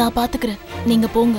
நான் பாத்துக்கிறேன், நீங்க போங்க.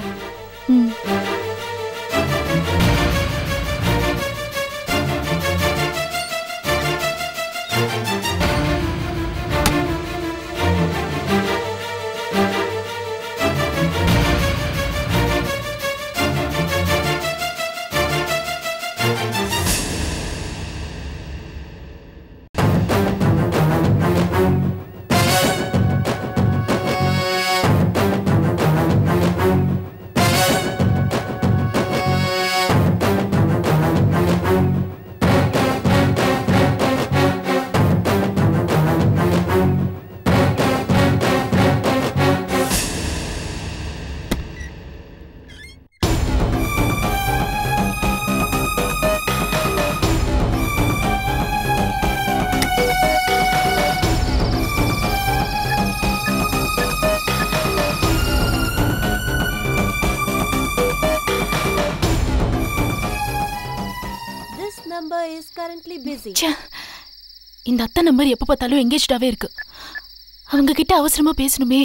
இந்த அத்தை நம்பர் எப்ப பார்த்தாலும் எங்கேஜ்டாவே இருக்கு. அவங்க கிட்ட அவசரமா பேசணுமே.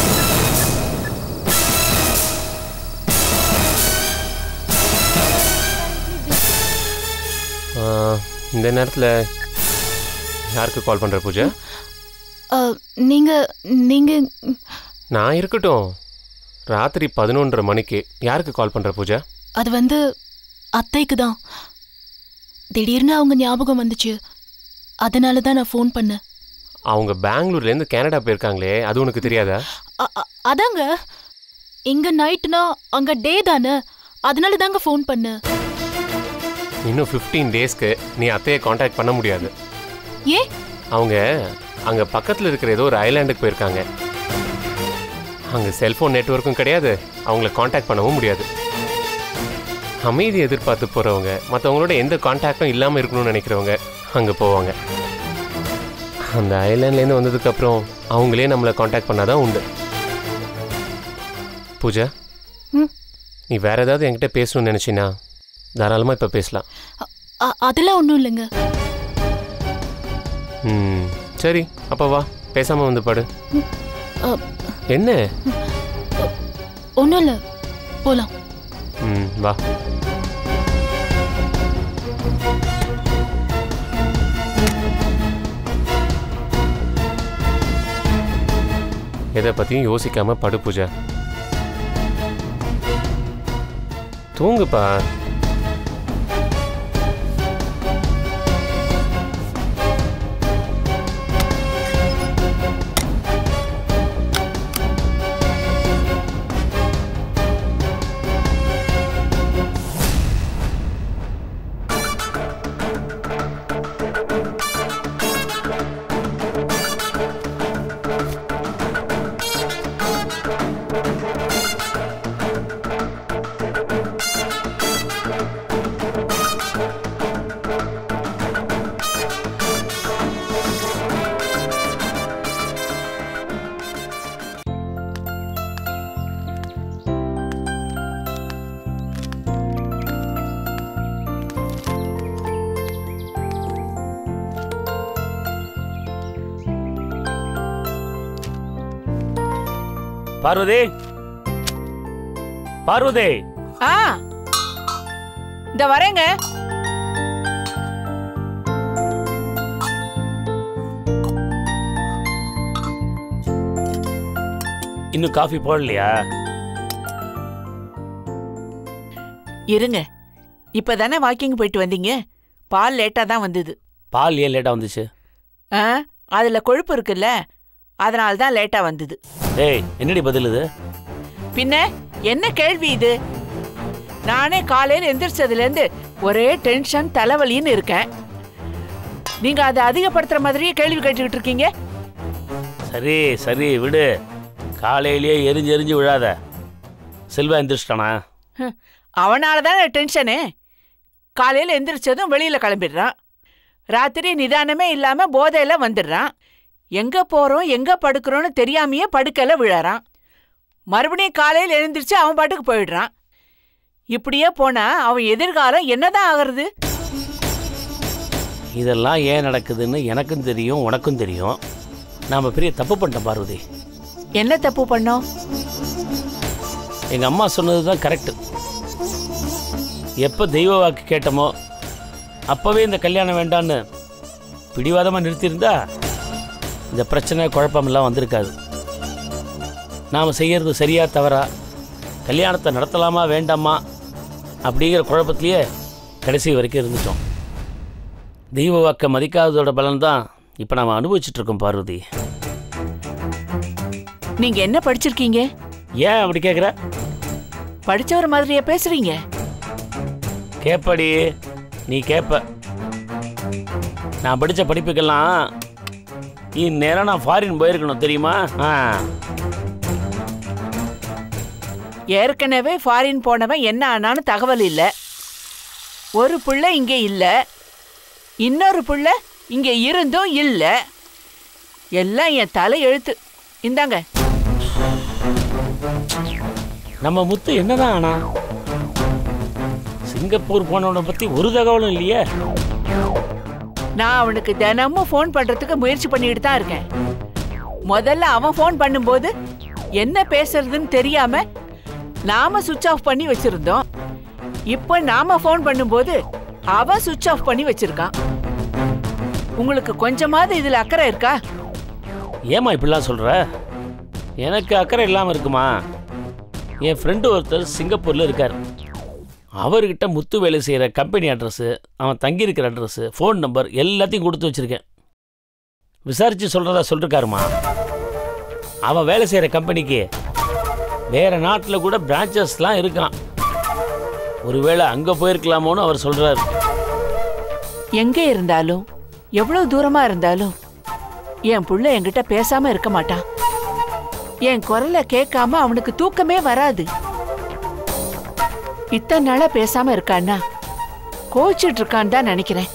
இந்த நேரத்துல யாருக்கு கால் பண்ற பூஜா? நீங்க நீங்க நான் இருக்கட்டும். ராத்திரி 11:30 மணிக்கு யாருக்கு கால் பண்ற பூஜா? அது வந்து அத்தைக்கு தான். திடீர்னு அவங்க ஞாபகம் வந்துச்சு, அதனால தான் நான் ஃபோன் பண்ணேன். அவங்க பெங்களூர்லேருந்து கனடா போயிருக்காங்களே, அது உனக்கு தெரியாதா? அதாங்க, இங்க நைட்னா அங்க டே தானே, அதனால தாங்க ஃபோன் பண்ணேன். இன்னும் 15 டேஸ்க்கு நீ அத்தையை காண்டாக்ட் பண்ண முடியாது. ஏன்? அவங்க அங்க பக்கத்தில் இருக்கிற ஏதோ ஒரு ஐலாண்டுக்கு போயிருக்காங்க. அங்கே செல்ஃபோன் நெட்வொர்க்கும் கிடையாது, அவங்கள காண்டாக்ட் பண்ணவும் முடியாது. அமைதி எதிர்பார்த்து போகிறவங்க, மற்றவங்களோட எந்த காண்டாக்டும் இல்லாமல் இருக்கணும்னு நினைக்கிறவங்க அங்கே போவாங்க. அந்த ஐலாண்ட்லேருந்து வந்ததுக்கப்புறம் அவங்களே நம்மளை காண்டாக்ட் பண்ணாதான் உண்டு. பூஜா, நீ வேற ஏதாவது என்கிட்ட பேசணும்னு நினச்சினா தாராளமாக இப்போ பேசலாம். அதெல்லாம் ஒன்றும் இல்லைங்க. சரி, அப்போ வா, பேசாமல் வந்து பாடு. என்ன? ஒன்றும் இல்லை, போகலாம். வா. எதை பற்றியும் யோசிக்காம படு பூஜா. தூங்குப்பா. பார்வதி, பார்வதி. இந்த வரேங்க. இன்னும் காஃபி போடலையா? இருங்க, இப்பதானே வாக்கிங் போயிட்டு வந்தீங்க, பால் லேட்டா தான் வந்தது. பால் ஏன் லேட்டா வந்துச்சு? அதுல கொழுப்பு இருக்குல்ல, அதனால தான் லேட்டா வந்தது. ஏய், என்னடி பதில் இது? பின்ன என்ன கேள்வி இது? நானே காலையில எந்திரிச்சதுல இருந்து ஒரே டென்ஷன், தலைவலின்னு இருக்கேன். நீங்க அதை அதிகப்படுத்துற மாதிரியே கேள்வி கேட்டுக்கிட்டு இருக்கீங்க. சரி சரி விடு, காலையிலேயே எரிஞ்சு விழாத. செல்வா எந்திரிச்சிட்டானா? அவனாலதான் டென்ஷனு. காலையில எந்திரிச்சதும் வெளியில கிளம்பிடுறான். ராத்திரி நிதானமே இல்லாம போதையில வந்துடுறான். எங்க போறோம் எங்க படுக்கிறோன்னு தெரியாமையே படுக்கல விழறான். மறுபடியும் காலையில் எழுந்திரிச்சு அவன் பாட்டுக்கு போயிடுறான். இப்படியே போனா அவன் எதிர்காலம் என்னதான் ஆகிறது? இதெல்லாம் ஏன் நடக்குதுன்னு எனக்கும் தெரியும், உனக்கும் தெரியும். நாம பெரிய தப்பு பண்ணிட்டோம் பார்வதி. என்ன தப்பு பண்ணோம்? எங்கள் அம்மா சொன்னது தான் கரெக்டு. எப்போ தெய்வ வாக்கு கேட்டோமோ அப்போவே இந்த கல்யாணம் வேண்டான்னு பிடிவாதமாக நிறுத்தியிருந்தா இந்த பிரச்சனை குழப்பமெல்லாம் வந்திருக்காது. நாம் செய்கிறது சரியா தவறா, கல்யாணத்தை நடத்தலாமா வேண்டாமா அப்படிங்கிற குழப்பத்திலேயே கடைசி வரைக்கும் இருந்துட்டோம். தெய்வ வாக்கை மதிக்காததோட பலன் தான் இப்போ நாம் அனுபவிச்சுட்ருக்கோம் பார்வதி. நீங்க என்ன படிச்சிருக்கீங்க? ஏன் அப்படி கேட்குற? படிச்சவர் மாதிரியா பேசுறீங்க? கேப்படி, நீ கேப்ப. நான் படித்த படிப்புக்கெல்லாம் இந்நேரம் நான் ஃபாரின் போயிருக்கணும் தெரியுமா? ஏற்கனவே ஃபாரின் போனவன் என்ன ஆனான்னு தகவல் இல்லை. ஒரு புள்ள இங்கே இல்லை, இன்னொரு புள்ள இங்கே இருந்தும் இல்லை. எல்லாம் என் தலை எழுத்து. இந்தாங்க. நம்ம முத்து என்னதான் ஆனா? சிங்கப்பூர் போனவனை பற்றி ஒரு தகவலும் இல்லையே. நான் அவனுக்கு தினமும் ஃபோன் பண்ணுறதுக்கு முயற்சி பண்ணிட்டு தான் இருக்கேன். முதல்ல அவன் ஃபோன் பண்ணும்போது என்ன பேசுறதுன்னு தெரியாம நாம சுவிட்ச் ஆஃப் பண்ணி வச்சிருந்தோம். இப்போ நாம ஃபோன் பண்ணும்போது அவன் சுவிட்ச் ஆஃப் பண்ணி வச்சிருக்கான். உங்களுக்கு கொஞ்சமாவது இதில் அக்கறை இருக்கா? ஏமா இப்படிலாம் சொல்கிற? எனக்கு அக்கறை இல்லாமல் இருக்குமா? என் ஃப்ரெண்டு ஒருத்தர் சிங்கப்பூரில் இருக்கார். அவர்கிட்ட முத்து வேலை செய்கிற கம்பெனி அட்ரஸ்ஸு, அவன் தங்கியிருக்கிற அட்ரஸ்ஸு, ஃபோன் நம்பர் எல்லாத்தையும் கொடுத்து வச்சுருக்கேன். விசாரித்து சொல்கிறதா சொல்லிருக்காருமா. அவன் வேலை செய்கிற கம்பெனிக்கு வேறு நாட்டில் கூட பிரான்ச்சஸ்லாம் இருக்கான். ஒருவேளை அங்கே போயிருக்கலாமோன்னு அவர் சொல்கிறார். எங்கே இருந்தாலும் எவ்வளோ தூரமாக இருந்தாலும் என் புள்ள என்கிட்ட பேசாமல் இருக்க மாட்டான். என் குரலை கேட்காம அவனுக்கு தூக்கமே வராது. இத்தனை நாளா பேசாம இருக்கான்னா கோச்சிட்டு இருக்கான்னு தான் நினைக்கிறேன்.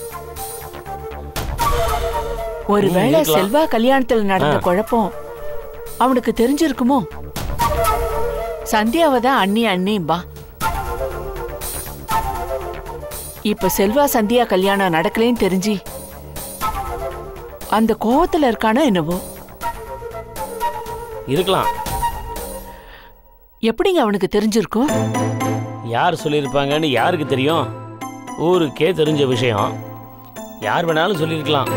ஒருவேளை செல்வா கல்யாணத்துல நடந்த குழப்பம் அவனுக்கு தெரிஞ்சிருக்குமோ? சந்தியாவை தான் அண்ணி அண்ணிம்பா. இப்ப செல்வா சந்தியா கல்யாணம் நடக்கலன்னு தெரிஞ்சு அந்த கோவத்துல இருக்கானோ என்னவோ. இருக்கலாம். எப்படிங்க அவனுக்கு தெரிஞ்சிருக்கும்? யார் சொல்லியிருப்பாங்கன்னு யாருக்கு தெரியும்? ஊருக்கே தெரிஞ்ச விஷயம். யார் வேணாலும் சொல்லியிருக்கலாம்.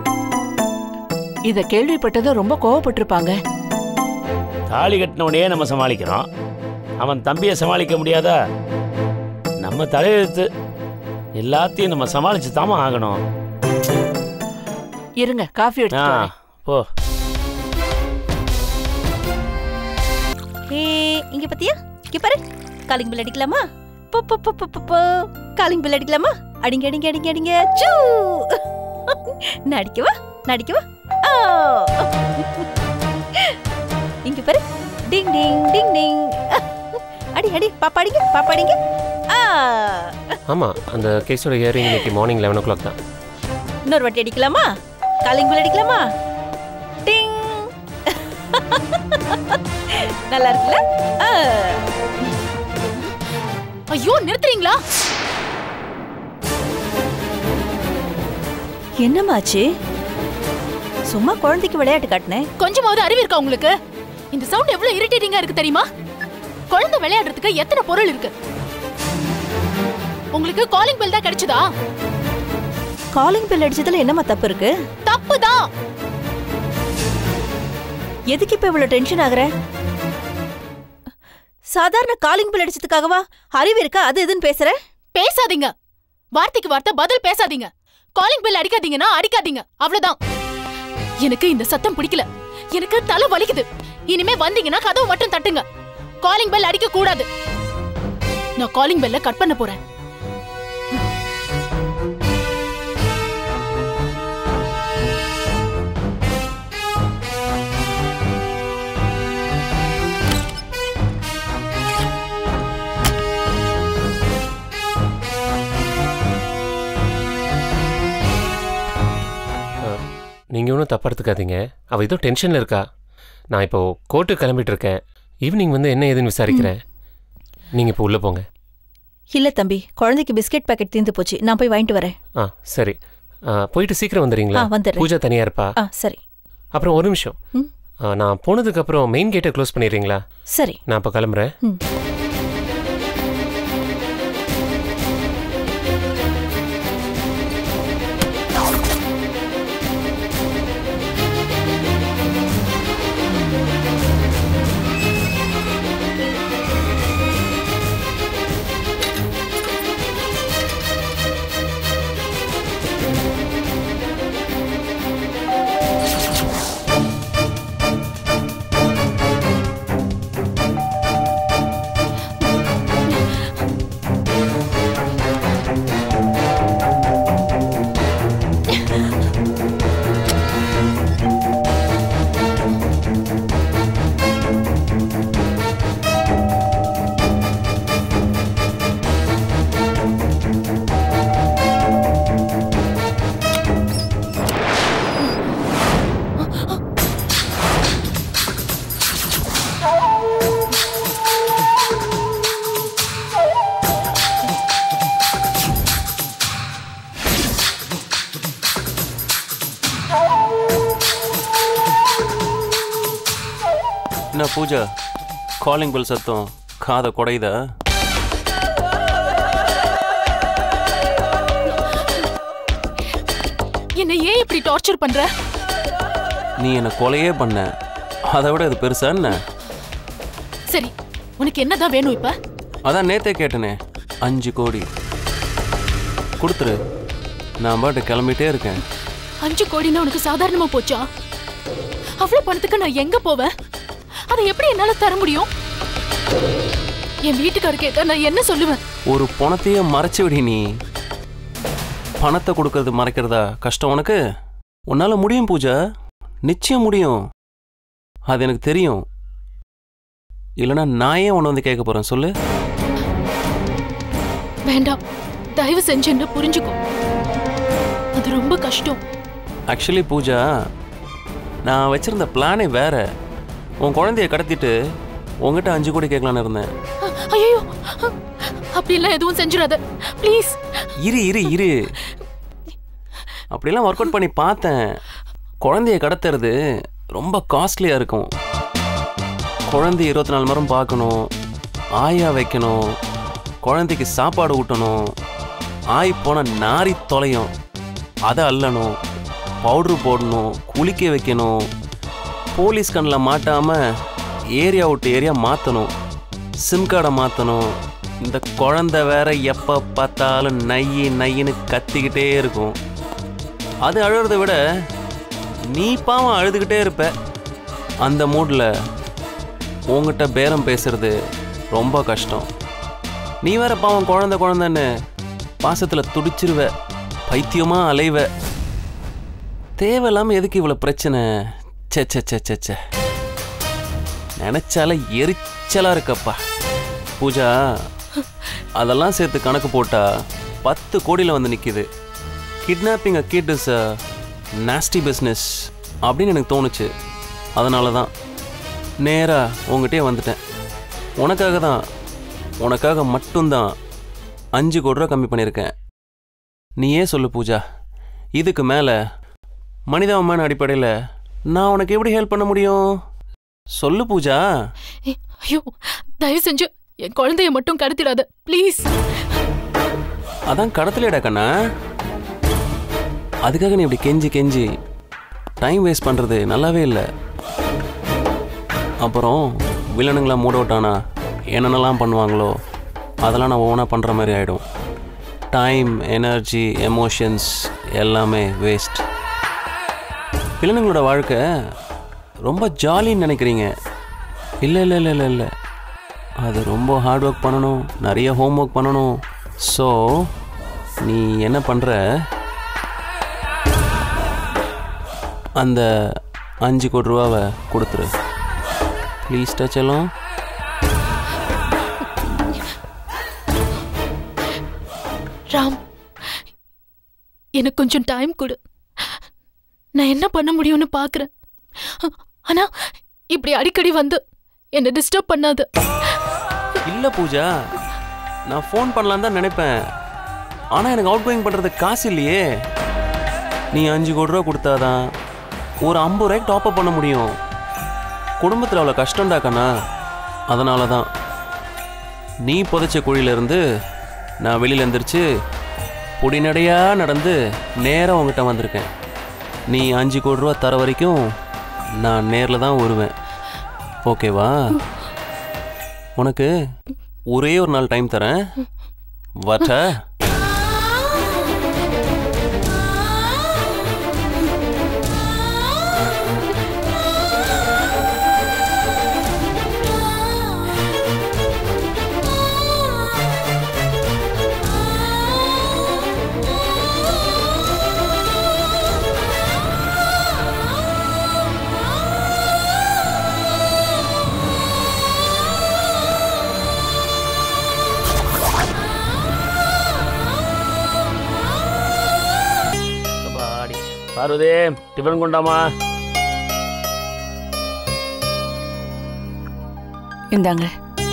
இத கேள்விப்பட்டதும் ரொம்ப கோவப்பட்டிருப்பாங்க. தாலி கட்டினவனையே நம்ம சமாளிக்கிறோம், அவன் தம்பியை சமாளிக்க முடியாதா? நம்ம தலையெழுத்து, எல்லாத்தையும் நம்ம சமாளிச்சு தாமா ஆகணும். இருங்க, காஃபி எடுத்து போ. இங்க பத்தியா? இங்க பாரு. காலிங் பில் அடிக்கலாமா? போ போ போ போ போ. காலிங் பில் அடிக்கலாமா? அடிங்க அடிங்க அடிங்க அடிங்க. சூ. நடிக்கவா? நடிக்கவா? ஆ. இங்க பாரு. டிங் டிங் டிங் டிங். அடி அடி பாப்பா அடிங்க, பாப்பா அடிங்க. ஆ. ஆமா, அந்த கேஸோட ஹியரிங் இன்னைக்கு மார்னிங் 11 o'clock தான். இன்னொரு வாட்டி அடிக்கலாமா? காலிங் பில் அடிக்கலாமா? டிங். நல்லா இருக்குல்ல? ஐயோ, நிறுத்துறீங்களா? என்னமாச்சு? சும்மா குழந்தைக்கு விளையாட்டு காட்டினேன். கொஞ்சமாவது அறிவு இருக்கா உங்களுக்கு? இந்த சவுண்ட் எவ்வளவு இரிட்டேட்டிங்கா இருக்கு தெரியுமா? குழந்தை விளையாடுறதுக்கு எத்தனை பொருள் இருக்கு. உங்களுக்கு காலிங் பெல் தான் கிடைச்சதா? காலிங் பெல் அடிச்சதுல என்னமா தப்பு இருக்கு? தப்புதான். எதுக்கு இப்ப இவ்வளவு டென்ஷன் ஆகுற? சாதாரண காலிங் பெல் அடிச்சதுக்காகவா அறிவு இருக்கா அது எதுன்னு பேசுற? பேசாதீங்க. வார்த்தைக்கு வார்த்தை பதில் பேசாதீங்க. காலிங் பெல் அடிக்காதீங்கன்னா அடிக்காதீங்க, அவ்வளவுதான். எனக்கு இந்த சத்தம் பிடிக்கல. எனக்கு தலை வலிக்குது. இனிமே வந்தீங்கன்னா கதவு மட்டும் தட்டுங்க. காலிங் பெல் அடிக்க கூடாது. நான் காலிங் பெல்ல கட் பண்ண போறேன். நீங்கள் ஒன்றும் தப்பா எடுத்துக்காதீங்க. அவள் ஏதோ டென்ஷனில் இருக்கா. நான் இப்போ கோர்ட்டுக்கு கிளம்பிட்டு இருக்கேன். ஈவினிங் வந்து என்ன ஏதுன்னு விசாரிக்கிறேன். நீங்கள் இப்போ உள்ளே போங்க. இல்ல தம்பி, குழந்தைக்கு பிஸ்கெட் பாக்கெட் தீர்ந்து போச்சு. நான் போய் வாங்கிட்டு வரேன். சரி. போயிட்டு சீக்கிரம் வந்துடுறீங்களா? வந்துடுறேன். பூஜா தனியாக இருப்பா. சரி. அப்புறம் ஒரு நிமிஷம், நான் போனதுக்கு அப்புறம் மெயின் கேட்டை க்ளோஸ் பண்ணிடுறீங்களா? சரி. நான் இப்போ கிளம்புறேன். என்ன பூஜா, காலிங் பெல் சத்தம் காதை குடையுதா? என்ன ஏன் இப்படி டார்ச்சர் பண்ற? நீ என்ன கொலையே பண்ண, அதை விட இது பெருசா என்ன? சரி, உனக்கு என்னதான் வேணும் இப்ப? அதான் நேத்தே கேட்டனே, 5 கோடி கொடுத்துரு, நான் பாட்டு கிளம்பிட்டே இருக்கேன். 5 கோடின்னா உனக்கு சாதாரணமா போச்சா? அவ்வளவு பணத்துக்கு நான் எங்க போவேன்? அதை எப்படி என்னால தர முடியும்? என் வீட்டுக்காரர் கேட்டா நான் என்ன சொல்லுவேன்? ஒரு பணத்தையே மறைச்சு விடி. நீ பணத்தை கொடுக்கறது மறைக்கிறதா கஷ்டம் உனக்கு? உன்னால முடியும் பூஜா, நிச்சயம் முடியும். அது எனக்கு தெரியும். இல்லைன்னா நான் ஏன் உன்னை வந்து கேட்க போறேன் சொல்லு? வேண்டாம், தயவு செஞ்சு என்ன புரிஞ்சுக்கோ. அது ரொம்ப கஷ்டம். ஆக்சுவலி பூஜா, நான் வச்சிருந்த பிளானே வேற. உன் குழந்தைய கடத்திட்டு உங்ககிட்ட 5 கோடி கேட்கலான்னு இருந்தேன். ஐயோ, அப்படிலாம் எதுவும் செஞ்சிடாத ப்ளீஸ். இரு இரு இரு, அப்படிலாம் ஒர்க் அவுட் பண்ணி பார்த்தேன். குழந்தைய கடத்துறது ரொம்ப காஸ்ட்லியாக இருக்கும். குழந்தைய 24 மணி நேரம் பார்க்கணும், ஆயா வைக்கணும், குழந்தைக்கு சாப்பாடு ஊட்டணும், ஆய் போனால் நாரி தொலையும், அதை அள்ளணும், பவுட்ரு போடணும், குளிக்க வைக்கணும், போலீஸ் கண்ணில் மாட்டாமல் ஏரியா விட்டு ஏரியா மாற்றணும், சிம் கார்டை மாற்றணும். இந்த குழந்தை வேற எப்போ பார்த்தாலும் நையின்னு கத்திக்கிட்டே இருக்கும். அது அழுறத விட நீ பாவம் அழுதுகிட்டே இருப்ப. அந்த மூடில் உங்ககிட்ட பேரம் பேசுறது ரொம்ப கஷ்டம். நீ வேற பாவம் குழந்தைன்னு பாசத்தில் துடிச்சிருவ, பைத்தியமாக அலைவ. தேவையில்லாமல் எதுக்கு இவ்வளோ பிரச்சனை? சே நினைச்சால எரிச்சலாக இருக்கப்பா. பூஜா, அதெல்லாம் சேர்த்து கணக்கு போட்டா 10 கோடியில் வந்து நிற்கிது. Kidnapping a kid is a nasty business அப்படின்னு எனக்கு தோணுச்சு. அதனால தான் நேராக உங்ககிட்டே வந்துட்டேன். உனக்காக மட்டும்தான் 5 கோடி ரூபா கம்மி பண்ணியிருக்கேன். நீயே சொல்லு பூஜா, இதுக்கு மேலே மனிதாபிமான அடிப்படையில் நான் உனக்கு எப்படி ஹெல்ப் பண்ண முடியும்? சொல்லு பூஜா. ஐயோ, தயவு செஞ்சு என் குழந்தைய மட்டும் கடத்திடாத ப்ளீஸ். அதான் கடத்தலையடா கண்ணா. அதுக்காக நீ இப்படி கெஞ்சி டைம் வேஸ்ட் பண்ணுறது நல்லாவே இல்லை. அப்புறம் வில்லனுங்களா மூட் அவுட் ஆனா என்னென்னலாம் பண்ணுவாங்களோ அதெல்லாம் நான் ஓனாக பண்ணுற மாதிரி ஆகிடும். டைம், எனர்ஜி, எமோஷன்ஸ் எல்லாமே வேஸ்ட். வில்லனுங்களோட வாழ்க்கை ரொம்ப ஜாலின்னு நினைக்கிறீங்க. இல்லை, அது ரொம்ப ஹார்ட் ஒர்க் பண்ணணும், நிறைய ஹோம் ஒர்க் பண்ணணும். ஸோ நீ என்ன பண்ணுற, அந்த 5 கோடி ரூபாவை கொடுத்துரு ப்ளீஸ். டச்செல்லாம் ராம், எனக்கு கொஞ்சம் டைம் கொடு. நான் என்ன பண்ண முடியும்னு பார்க்குறேன். ஆனா இப்படி அடிக்கடி வந்து என்ன டிஸ்டர்ப் பண்ணாத. இல்லை பூஜா, நான் ஃபோன் பண்ணலாம் தான் நினைப்பேன். ஆனால் எனக்கு அவுட் கோயிங் பண்ணுறதுக்கு காசு இல்லையே. நீ 5 கோடி ரூபா கொடுத்தாதான் ஒரு 50 ரூபாய்க்கு டாப்அப் பண்ண முடியும். குடும்பத்தில் அவ்வளோ கஷ்டம்டாக்கண்ணா. அதனால தான் நீ புதைச்ச குழியிலேருந்து நான் வெளியில் எழுந்திரிச்சு பொடிநடையாக நடந்து நேராக உங்ககிட்ட வந்திருக்கேன். நீ 5 கோடி ரூபா தர வரைக்கும் நான் நேரில் தான் வருவேன். ஓகேவா? உனக்கு ஒரே ஒரு நாள் டைம் தரேன். வாட்டா? பார்வதி, டிஃபன் கொண்டாமா? இந்தாங்க.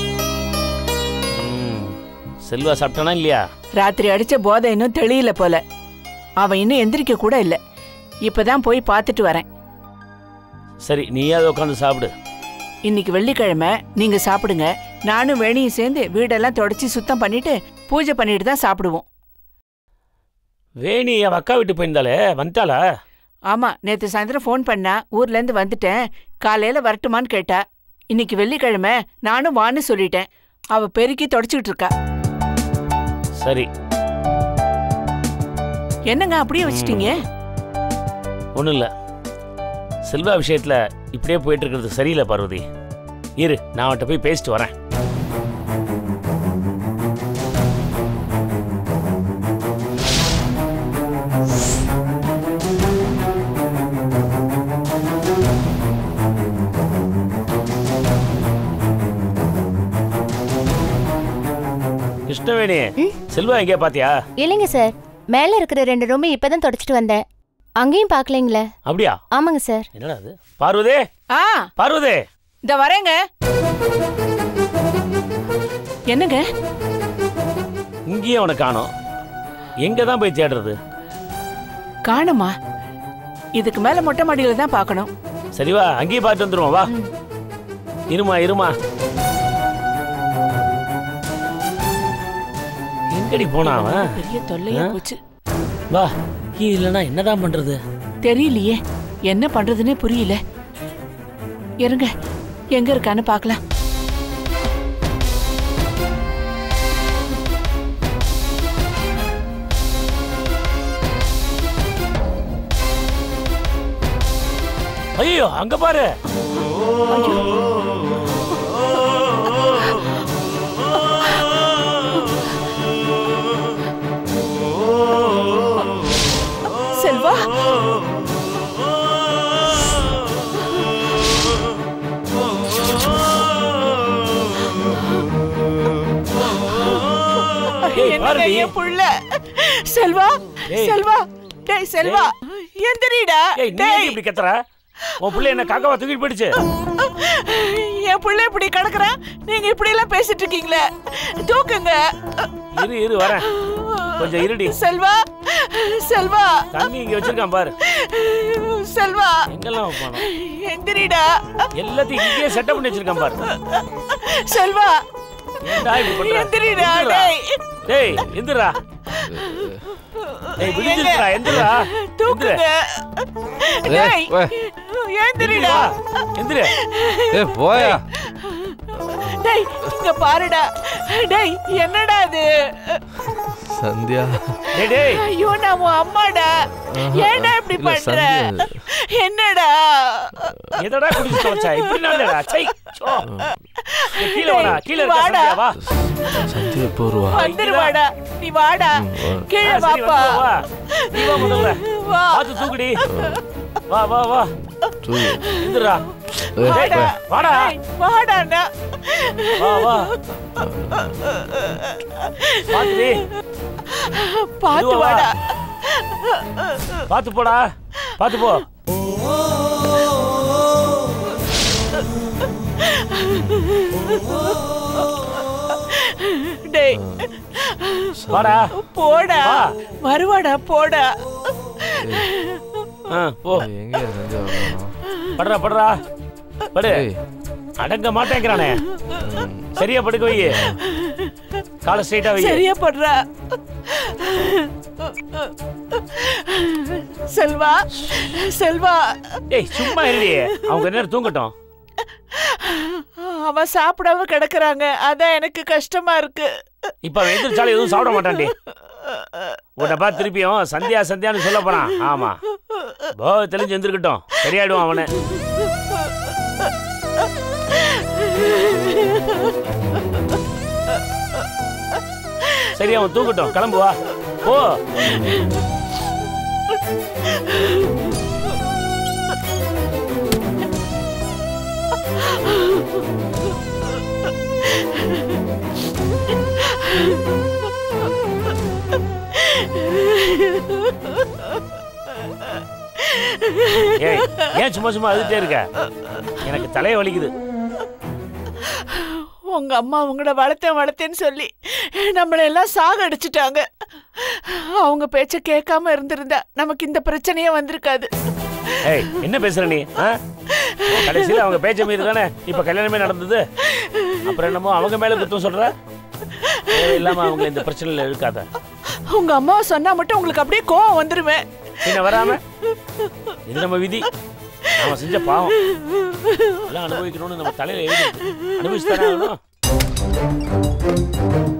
செல்வா சாப்பிட்டானா இல்லையா? ராத்திரி அடிச்ச போதை இன்னும் தெளியல போல. அவன் இன்னும் எந்திரிக்க கூட இல்லை. இப்பதான் போய் பார்த்துட்டு வரேன். சரி, நீயாவது உட்காந்து சாப்பிடு. இன்னைக்கு வெள்ளிக்கிழமை நீங்க சாப்பிடுங்க. நானும் வேணியும் சேர்ந்து வீடெல்லாம் தொடச்சி சுத்தம் பண்ணிட்டு பூஜை பண்ணிட்டு தான் சாப்பிடுவோம். வேணி அவ அக்கா வீட்டு போயிருந்தாலே வந்துட்டாளா? ஆமா, நேத்து சாயந்தரம் ஃபோன் பண்ணா, ஊர்ல இருந்து வந்துட்டேன், காலையில வரட்டுமான்னு கேட்டா. இன்னைக்கு வெள்ளிக்கிழமை நானும் வான்னு சொல்லிட்டேன். அவ பெருக்கி தொடச்சிக்கிட்டு இருக்கா. சரி. என்னங்க அப்படியே வச்சிட்டீங்க? ஒன்றும் இல்லை, செல்வா விஷயத்தில் இப்படியே போயிட்டு இருக்கிறது சரியில்லை பார்வதி. இரு, நான் அவன்கிட்ட போய் பேசிட்டு வரேன். கிருஷ்ணவேணி, செல்வா எங்கேயா பாத்தியா? இல்லைங்க சார், மேல இருக்கிற 2 ரூம் இப்பதான் தொடச்சிட்டு வந்தேன். அங்கேயும் பாக்கலீங்களே. அப்படியா? ஆமாங்க சார். என்னடா அது? பார்வதி, பார்வதி, இந்த வரேங்க. என்னங்க இங்கேயே அவனை காணோம். எங்க தான் போய் தேடுறது? காணுமா? இதுக்கு மேல மொட்டை மாடியில தான் பார்க்கணும். சரி வா, அங்கேயே பார்த்து வந்துருவோம். வா. இருமா. எங்கடி போனா அவன்? பெரிய தொல்லையா போச்சு. வா, இல்லைன்னா என்னதான் பண்றது தெரியலையே. என்ன பண்றதுன்னே புரியல. இருங்க, எங்க இருக்கான்னு பார்க்கலாம். ஐயோ, அங்க பாரு. செல்வா, என்னங்க என் புள்ள? செல்வா, செல்வா, டேய் செல்வா, எந்திரிடா. டேய், இப்படி கத்துற? உன் புள்ள என்ன காக்காவா தூக்கிட்டு போயிடுச்சு? என் புள்ள இப்படி கிடக்குறான், நீங்க இப்படி எல்லாம் பேசிட்டு இருக்கீங்களே. தூக்குங்க. இரு வரேன், கொஞ்சம் இருடி. செல்வா, செல்வா, தண்ணி இங்க வச்சிருக்கான் பாரு. செல்வா, எங்கெல்லாம் போனோம்? எந்திரிடா. எல்லாத்தையும் இங்கேயே செட்டப் பண்ணி வச்சிருக்கான் பாரு. செல்வா, ஏன்டா இப்படி பண்ற? எந்திரிடா. டேய் எந்திரா. டேய் விடுடா, எந்திரா. தூக்குங்க. டேய் எந்திரிடா. எந்திரா. ஏய் போயா. டேய் இங்க பாருடா. டேய் என்னடா இது? சந்தியா. டேய் ஐயோ, நான் உன் அம்மாடா. ஏன்டா இப்படி பண்ற? என்னடா? எதடா குடிச்சு தோச்சா? இப்படி நாளடா. சை. கீழ வாடா, கீழ இருக்க வா. சந்தியா போறவா. வந்துருவாடா. நீ வாடா. கீழ வாப்பா. நீ வா முதல்ல. பாத்து தூக்குடி. வா. தூக்கு. எந்திரா. வாடா. வாடாடா. வா. பாத்துடி. பாத்து வாடா. பாத்து போடா. பாத்து போ. டேய் வாடா. போடா. வருவாடா, போடா. போ. எங்க சந்தியா? படுறா. படு. அடங்க மாட்டேங்கிறானே. சரியா படுக்க வை. காலை ஸ்ட்ரைட்டா வை. சரியா படுறா. செல்வா. டேய் சும்மா இல்லையே, அவங்க நேரம் தூங்கட்டும். அவன் சாப்பிடாம கிடக்குறாங்க, அதான் எனக்கு கஷ்டமா இருக்கு. இப்ப அவன் எந்திரிச்சாலும் எதுவும் சாப்பிட மாட்டான்டி. உன்னை பார்த்து திருப்பியும் சந்தியான்னு சொல்ல போறான். ஆமா, தெளிஞ்சு எந்திருக்கட்டும், சரியாயிடுவான் அவனை. சரி, அவன் தூக்கட்டும், கிளம்புவா. போ. ஏன் சும்மா அழுதுட்டே இருக்க? எனக்கு தலையை வலிக்குது. உங்க அம்மா உங்களோட வளர்த்தேன்னு சொல்லி நம்மளை எல்லாம் சாகடிச்சிட்டாங்க. அவங்க பேச்ச கேட்காம இருந்திருந்தா நமக்கு இந்த பிரச்சனையே வந்திருக்காது. என்ன பேசுற நீ? கடைசியில் அவங்க பேச்ச மீறி தானே இப்போ கல்யாணமே நடந்தது. அப்புறம் என்னமோ அவங்க மேலே குத்தம் சொல்கிற? இல்லாமல் அவங்க இந்த பிரச்சனையில் இருக்காத. உங்க அம்மாவை சொன்னா மட்டும் உங்களுக்கு அப்படியே கோவம் வந்துருவேன். என்ன வராம? இது நம்ம விதி. நாம செஞ்ச பாவம் எல்லாம் அனுபவிக்கணும்னு நம்ம தலையில எழுதி அனுபவிச்சு தானே ஆகணும்.